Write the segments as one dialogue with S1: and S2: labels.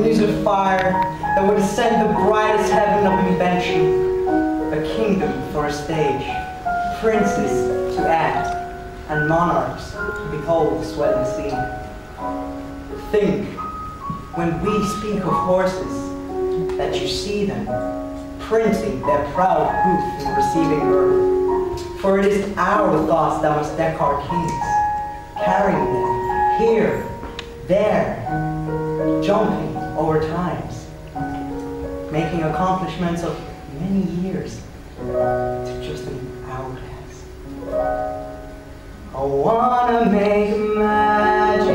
S1: chimneys of fire that would ascend the brightest heaven of invention, a kingdom for a stage, princes to act, and monarchs to behold the swelling scene. Think, when we speak of horses, that you see them printing their proud hoof in receiving birth. For it is our thoughts that must deck our kings, carrying them here, there, jumping over times, making accomplishments of many years to just an hourglass. I wanna make magic,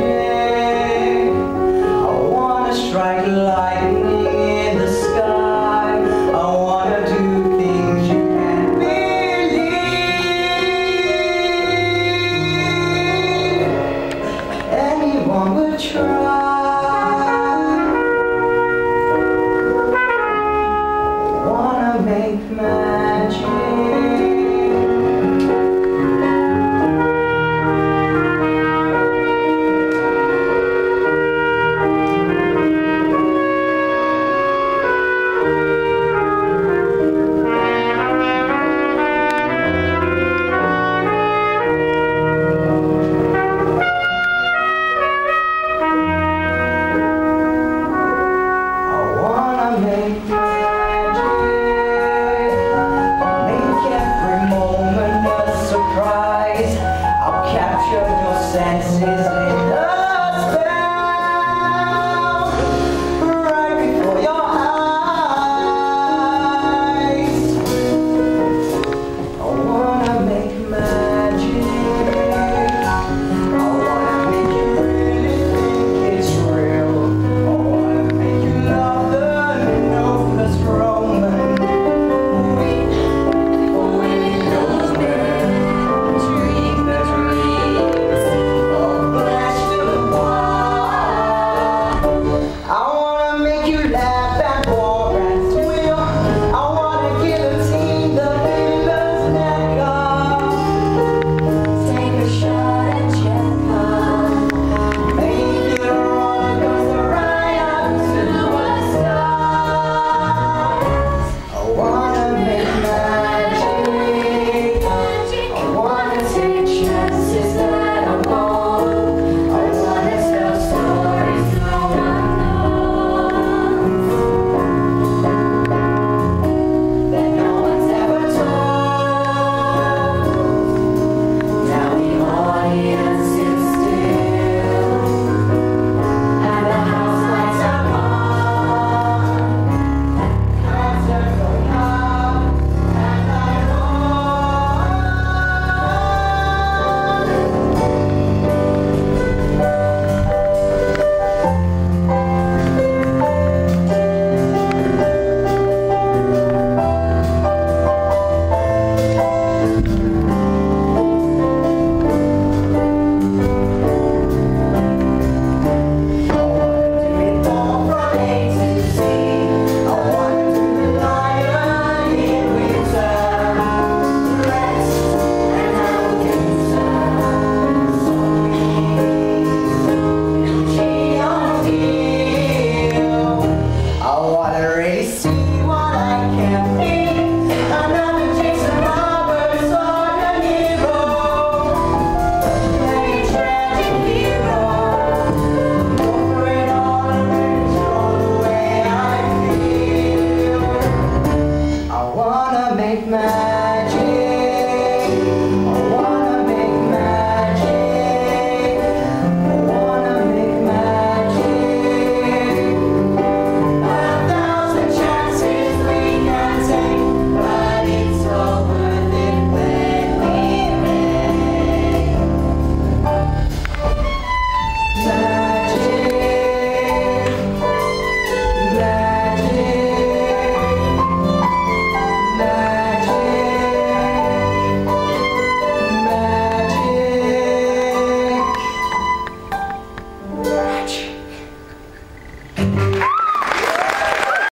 S1: I wanna strike lightning in the sky, I wanna do things you can't believe. Anyone would try. I wanna make magic.
S2: Magic.